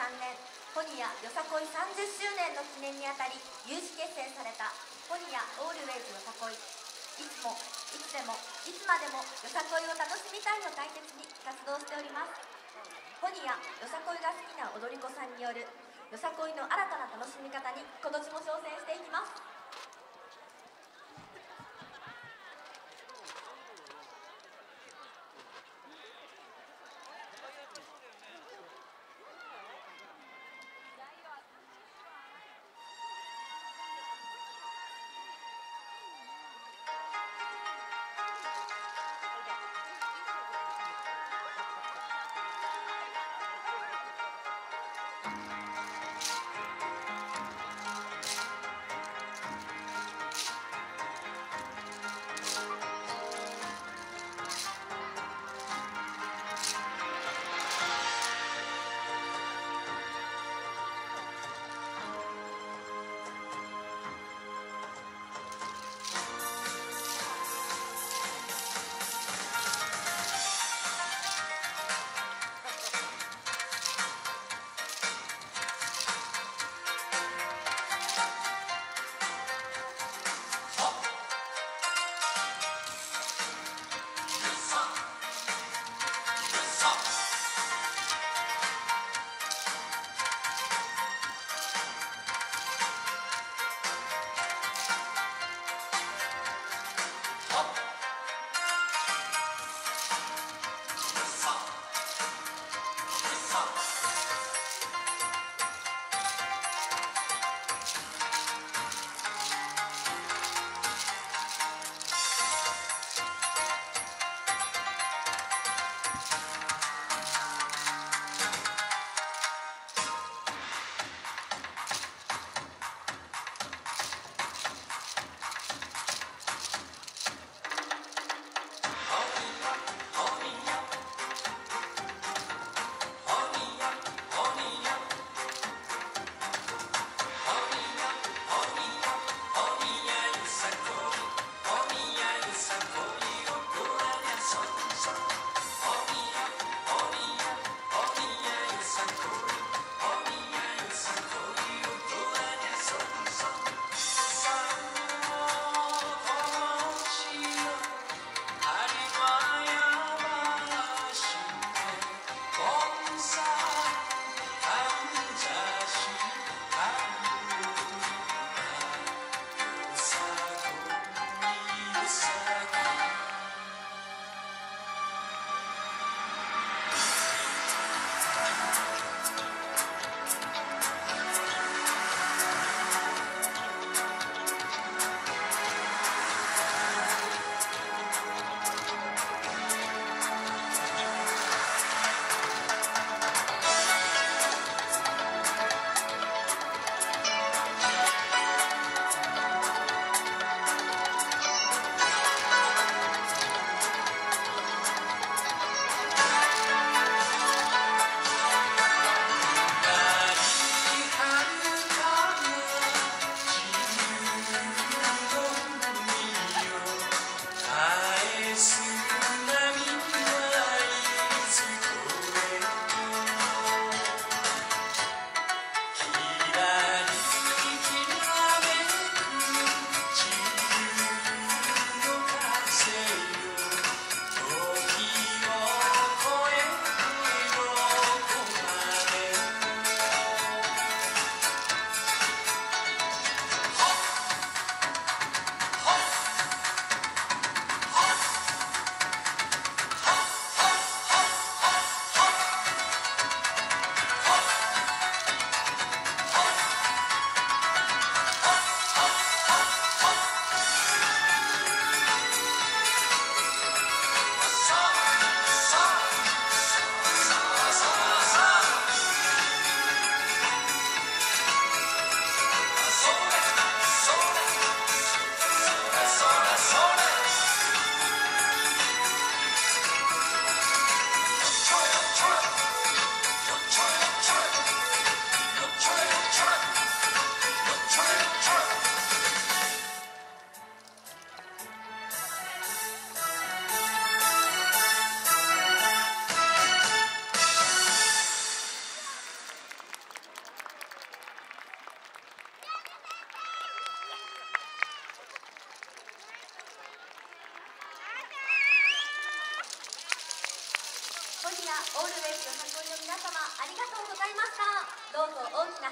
年、ホニアよさこい30周年の記念にあたり有志結成されたホニアオールウェイズよさこい。いつも、いつでも、いつまでもよさこいを楽しみたいを大切に活動しております。ホニアよさこいが好きな踊り子さんによるよさこいの新たな楽しみ方に今年も挑戦していきます。 今夜オールウェイズよさこいの皆様ありがとうございました。どうぞ大きな